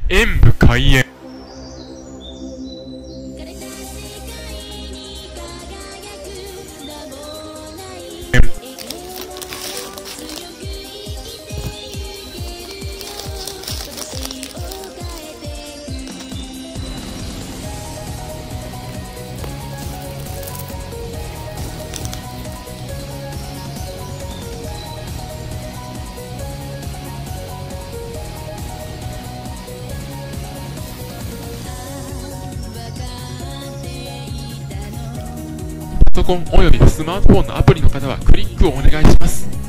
演武開演。パソコンおよびスマートフォンのアプリの方はクリックをお願いします。